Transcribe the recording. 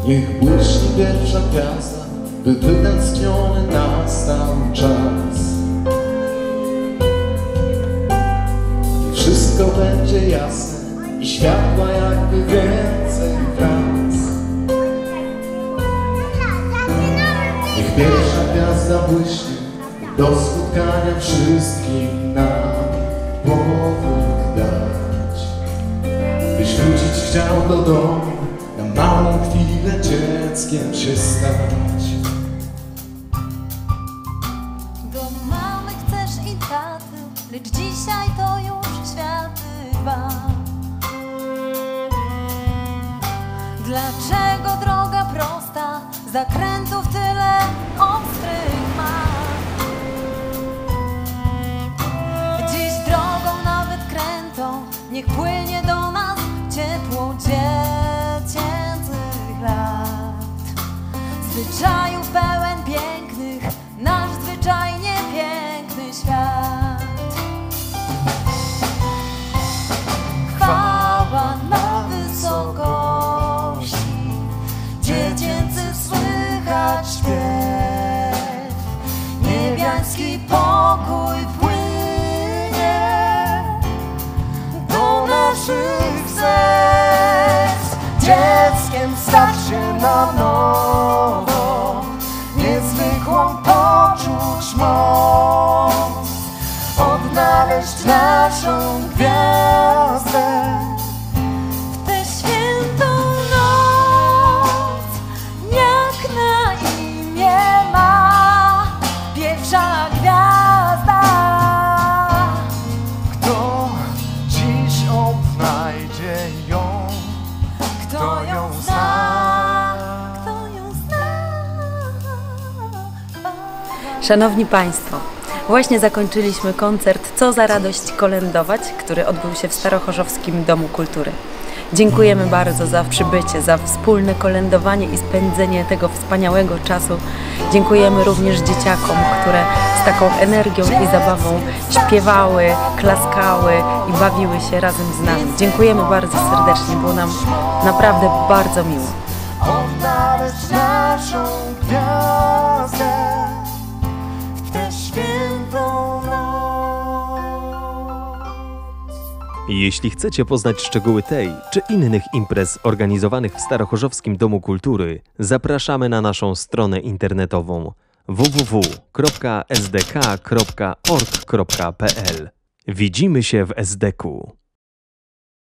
Niech błyśnie pierwsza gwiazda, by wytęskniony nastał czas. I wszystko będzie jasne i światła jakby więcej wraz. Niech pierwsza gwiazda błyśnie, do spotkania wszystkim nam powód dać. Byś wrócić chciał do domu, na małą chwilę dzieckiem się stać. Do mamy chcesz i taty, lecz dzisiaj to już światy dwa. Dlaczego droga prosta, zakrętów tyle ostrych ma? Dziś drogą nawet krętą, niech płynie do nas ciepło dziecięcych lat. Zwyczajów pełen pięknych, nasz zwyczajnie piękny świat. Chwała na wysokości, dziecięcy słychać śpiew. Niebiański pokój płynie do naszych serc. Dzieckiem stać się na nowo, niezwykłą poczuć moc, odnaleźć naszą gwiazdę w tę świętą noc. Jak na imię ma pierwsza gwiazda? Kto dziś odnajdzie ją? Kto ją zna? Kto ją zna? Szanowni Państwo, właśnie zakończyliśmy koncert Co za radość kolędować, który odbył się w Starochorzowskim Domu Kultury. Dziękujemy bardzo za przybycie, za wspólne kolędowanie i spędzenie tego wspaniałego czasu. Dziękujemy również dzieciakom, które z taką energią i zabawą śpiewały, klaskały i bawiły się razem z nami. Dziękujemy bardzo serdecznie, było nam naprawdę bardzo miło. Odnaleźć naszą gwiazdę w tę świętą noc. Jeśli chcecie poznać szczegóły tej czy innych imprez organizowanych w Starochorzowskim Domu Kultury, zapraszamy na naszą stronę internetową www.sdk.org.pl. Widzimy się w SDK.